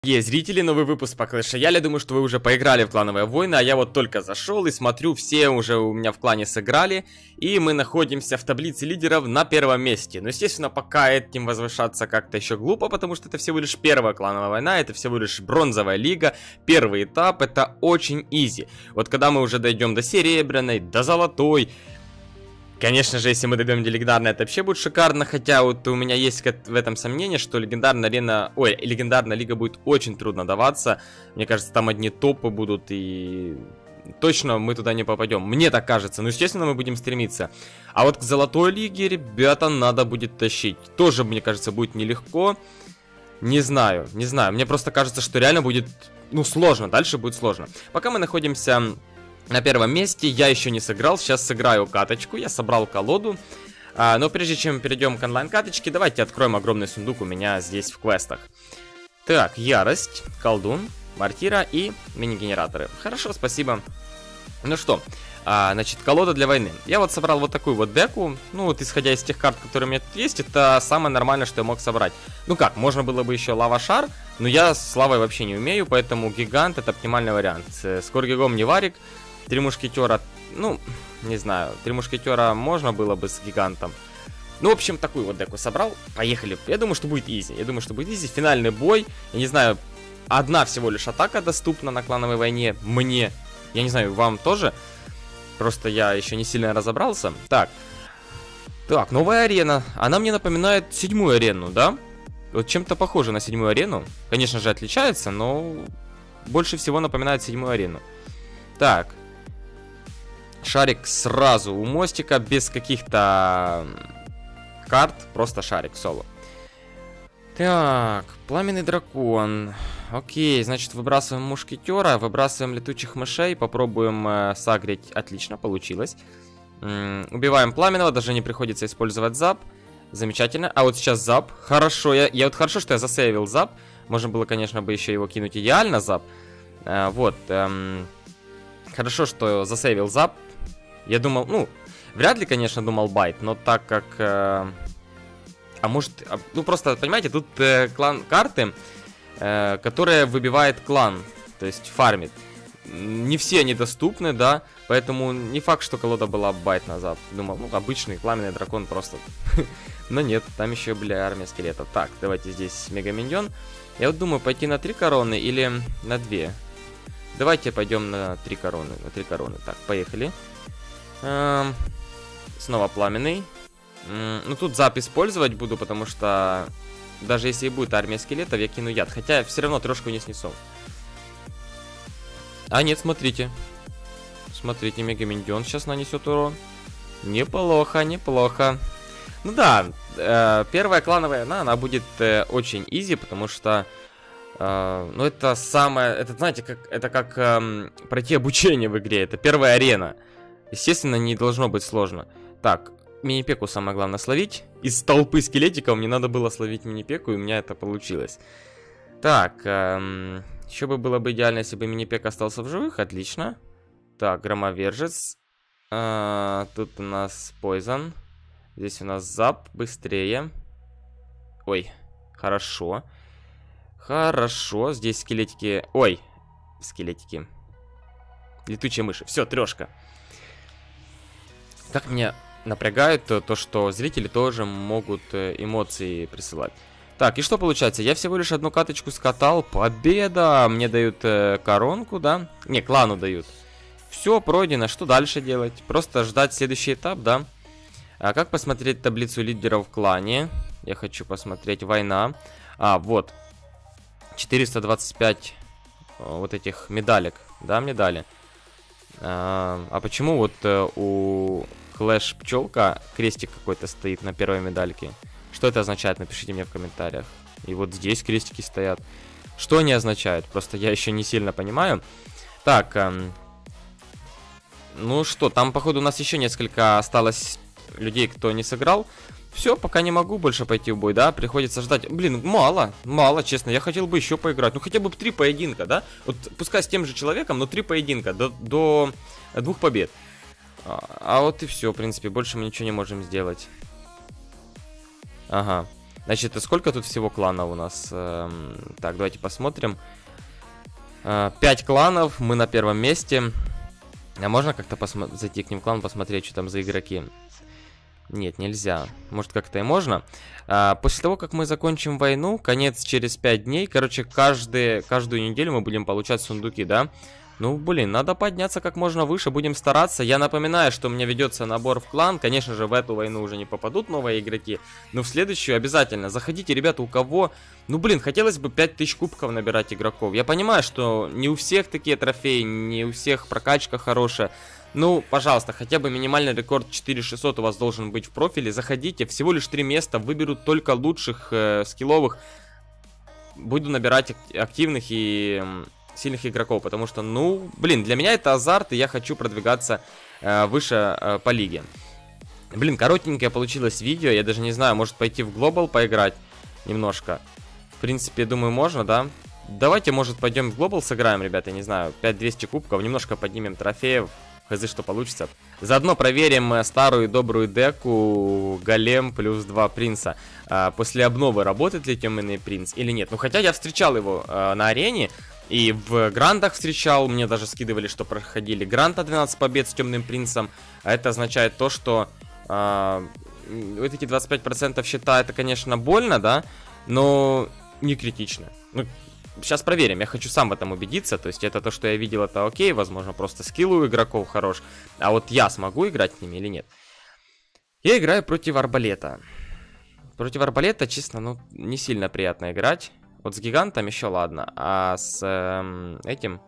Есть зрители, новый выпуск по Clash Royale. Думаю, что вы уже поиграли в клановые войны, а я вот только зашел и смотрю, все уже у меня в клане сыграли, и мы находимся в таблице лидеров на первом месте. Но, естественно, пока этим возвышаться как-то еще глупо, потому что это всего лишь первая клановая война, это всего лишь бронзовая лига, первый этап, это очень изи. Вот когда мы уже дойдем до серебряной, до золотой... Конечно же, если мы добьем легендарное, это вообще будет шикарно, хотя вот у меня есть в этом сомнение, что легендарная арена, легендарная лига будет очень трудно даваться. Мне кажется, там одни топы будут, и точно мы туда не попадем. Мне так кажется, но естественно мы будем стремиться. А вот к золотой лиге, ребята, надо будет тащить. Тоже, мне кажется, будет нелегко. Не знаю, мне просто кажется, что реально будет, сложно, дальше будет сложно. Пока мы находимся... На первом месте я еще не сыграл, сейчас сыграю каточку, я собрал колоду. Но прежде чем перейдем к онлайн-каточке, давайте откроем огромный сундук у меня здесь в квестах. Так, ярость, колдун, мортира и мини-генераторы. Хорошо, спасибо. Ну что, значит, колода для войны. Я вот собрал вот такую вот деку. Ну вот, исходя из тех карт, которые у меня тут есть, это самое нормальное, что я мог собрать. Ну как, можно было бы еще лава-шар, но я с лавой вообще не умею, поэтому гигант это оптимальный вариант. С Коргигом не варик. Три мушкетера, не знаю, три мушкетера можно было бы с гигантом. Ну, в общем, такую вот деку собрал. Поехали. Я думаю, что будет изи. Финальный бой. Я не знаю, одна всего лишь атака доступна на клановой войне. Мне. Я не знаю, вам тоже. Просто я еще не сильно разобрался. Так, новая арена. Она мне напоминает 7-ю арену, да? Вот чем-то похоже на 7-ю арену. Конечно же, отличается, но больше всего напоминает 7-ю арену. Так. Шарик сразу у мостика, без каких-то карт, просто шарик соло. Так, пламенный дракон. Окей, значит, выбрасываем мушкетера, выбрасываем летучих мышей, попробуем сагрить. Отлично, получилось. Убиваем пламенного, даже не приходится использовать зап. Замечательно. А вот сейчас зап. Хорошо, я вот хорошо, что я засейвил зап. Можно было, конечно, бы еще его кинуть идеально зап. Хорошо, что засейвил зап. Я думал, вряд ли, конечно, думал байт, но так как... просто, понимаете, тут клан карты, которые выбивает клан, то есть фармит. Не все они доступны, да, поэтому не факт, что колода была байт на зап. Думал, обычный пламенный дракон просто. Но нет, там еще, армия скелетов. Так, давайте здесь мегаминьон. Я вот думаю, пойти на 3 короны или на 2. Давайте пойдем на 3 короны. Так, поехали. Снова пламенный. Тут зап использовать буду, потому что даже если и будет армия скелетов, я кину яд. Хотя все равно трешку не снесу. А нет, смотрите. Смотрите, мегаминьон сейчас нанесет урон. Неплохо. Ну да, первая клановая война, она будет очень изи, потому что... это самое... Это, знаете, как пройти обучение в игре. Это первая арена. Естественно, не должно быть сложно. Так, мини-пеку самое главное словить. Из толпы скелетиков мне надо было словить мини-пеку, и у меня это получилось. Так, еще бы было бы идеально, если бы мини-пек остался в живых. Отлично. Так, громовержец. Тут у нас Poison. Здесь у нас зап. Быстрее. Ой, хорошо. Хорошо, здесь скелетики. Ой, скелетики. Летучие мыши. Все, трешка. Как меня напрягает то, что зрители тоже могут эмоции присылать. Так, и что получается? Я всего лишь одну каточку скатал. Победа! Мне дают коронку, да? Не, клану дают. Все, пройдено. Что дальше делать? Просто ждать следующий этап, да? А как посмотреть таблицу лидеров в клане? Я хочу посмотреть. Война. Вот. 425 вот этих медалек, да, медали. А почему вот у Clash пчелка крестик какой-то стоит на первой медальке? Что это означает? Напишите мне в комментариях. И вот здесь крестики стоят. Что они означают? Просто я еще не сильно понимаю. Так, ну что, там походу у нас еще несколько осталось людей, кто не сыграл. Все, пока не могу больше пойти в бой, да, приходится ждать. Блин, мало, честно, я хотел бы еще поиграть. Ну, хотя бы 3 поединка, да? Вот, пускай с тем же человеком, но 3 поединка, до 2 побед. А вот и все, в принципе, больше мы ничего не можем сделать. Ага. Значит, сколько тут всего кланов у нас? Так, давайте посмотрим. 5 кланов, мы на первом месте. А можно как-то зайти к ним в клан, посмотреть, что там за игроки? Нет, нельзя. Может, как-то и можно. После того, как мы закончим войну, конец через 5 дней. Короче, каждую неделю мы будем получать сундуки, да? Ну, блин, надо подняться как можно выше, будем стараться. Я напоминаю, что у меня ведется набор в клан. Конечно же, в эту войну уже не попадут новые игроки, но в следующую обязательно. Заходите, ребята, у кого... Ну, блин, хотелось бы 5000 кубков набирать игроков. Я понимаю, что не у всех такие трофеи, не у всех прокачка хорошая. Ну, пожалуйста, хотя бы минимальный рекорд 4600 у вас должен быть в профиле. Заходите, всего лишь 3 места, выберут только лучших скилловых. Буду набирать активных и... сильных игроков, потому что, ну, блин, для меня это азарт, и я хочу продвигаться выше по лиге. Блин, коротенькое получилось видео, я даже не знаю, может пойти в глобал поиграть немножко. В принципе, думаю, можно, да? Давайте, может, пойдем в глобал сыграем, ребята, я не знаю, 5200 кубков, немножко поднимем трофеев, хз, что получится. Заодно проверим старую добрую деку Голем плюс 2 принца. После обновы работает ли темный принц или нет? Ну, хотя я встречал его на арене. И в грандах встречал, мне даже скидывали, что проходили грант на 12 побед с темным принцем. А это означает то, что вот эти 25% счета, это, конечно, больно, да, но не критично. Ну, сейчас проверим, я хочу сам в этом убедиться. То есть это то, что я видел, это окей, возможно, просто скилл у игроков хорош. А вот я смогу играть с ними или нет? Я играю против арбалета. Против арбалета, честно, ну, не сильно приятно играть. Вот с гигантом еще ладно, а с этим,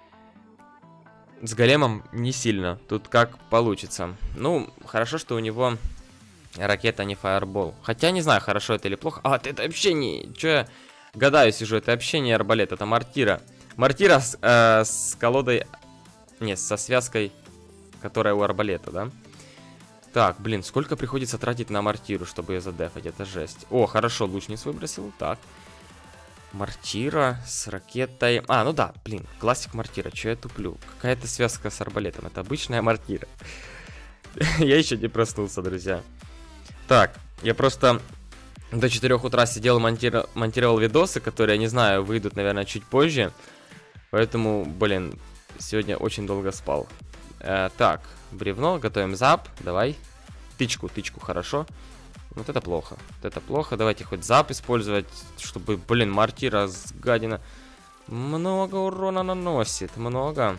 с големом не сильно. Тут как получится. Ну, хорошо, что у него ракета, не фаербол. Хотя не знаю, хорошо это или плохо. А, это вообще не... Че я гадаю сижу, это вообще не арбалет, это мортира. Мортира с колодой... Не, со связкой, которая у арбалета, да? Так, блин, сколько приходится тратить на мортиру, чтобы ее задефать, это жесть. О, хорошо, лучниц выбросил, так. Мортира с ракетой. А, ну да, блин, классик мортира. Че я туплю? Какая-то связка с арбалетом. Это обычная мортира. Я еще не проснулся, друзья. Так, я просто до 4 утра сидел, монтировал видосы, которые, я не знаю, выйдут, наверное, чуть позже. Поэтому, блин, сегодня очень долго спал. Так, бревно, готовим зап. Давай. Тычку, хорошо. Вот это плохо. Вот это плохо. Давайте хоть зап использовать, чтобы, блин, мортира с гадина много урона наносит. Много.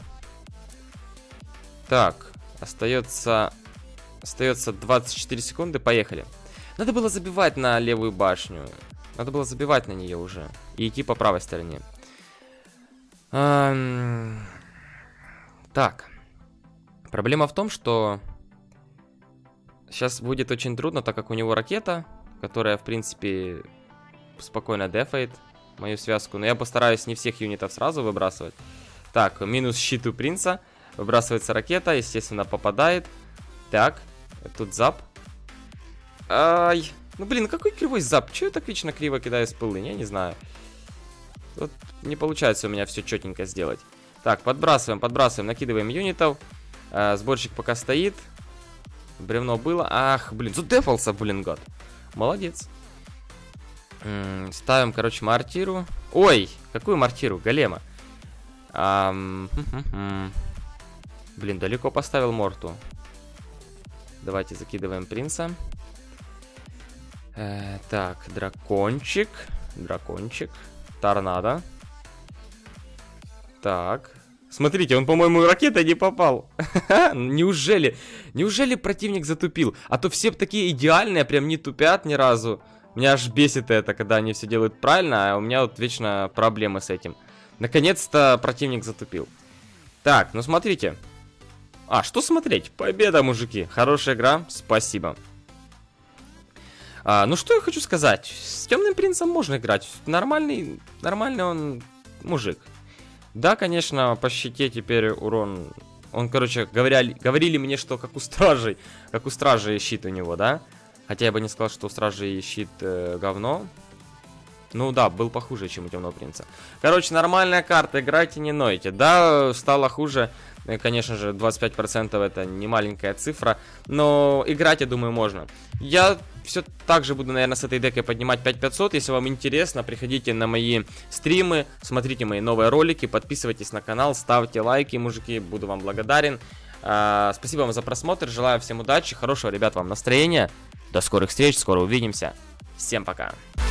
Так, остается 24 секунды. Поехали. Надо было забивать на левую башню. Надо было забивать на нее уже. И идти по правой стороне. Так. Проблема в том, что... Сейчас будет очень трудно, так как у него ракета, которая, в принципе, спокойно дефает мою связку. Но я постараюсь не всех юнитов сразу выбрасывать. Так, минус щит у принца. Выбрасывается ракета, естественно, попадает. Так, тут зап. Ай, ну блин, какой кривой зап? Чего я так вечно криво кидаю с пылы? Я не знаю. Вот не получается у меня все четенько сделать. Так, подбрасываем, накидываем юнитов. Сборщик пока стоит. Бревно было. Ах, блин, задефался, блин, гад. Молодец. Ставим, короче, мортиру. Ой, какую мортиру? Голема. Блин, далеко поставил морту. Давайте закидываем принца. Так, дракончик. Торнадо. Так. Смотрите, он, по-моему, ракетой не попал. Неужели противник затупил? А то все такие идеальные, прям не тупят ни разу. Меня аж бесит это, когда они все делают правильно, а у меня вот вечно проблемы с этим. Наконец-то противник затупил. Так, ну смотрите. А, что смотреть? Победа, мужики. Хорошая игра, спасибо. Ну что я хочу сказать. С темным принцем можно играть. Нормальный он мужик. Да, конечно, по щите теперь урон... Он, короче, говорили мне, что как у стражей щит у него, да? Хотя я бы не сказал, что у стражей щит говно. Ну да, был похуже, чем у темного принца. Короче, нормальная карта, играйте, не нойте. Да, стало хуже. Конечно же, 25% это не маленькая цифра. Но играть, я думаю, можно. Я все так же буду, наверное, с этой декой поднимать 5500. Если вам интересно, приходите на мои стримы, смотрите мои новые ролики, подписывайтесь на канал, ставьте лайки, мужики, буду вам благодарен. Спасибо вам за просмотр, желаю всем удачи, хорошего, ребят, вам настроения. До скорых встреч, скоро увидимся. Всем пока.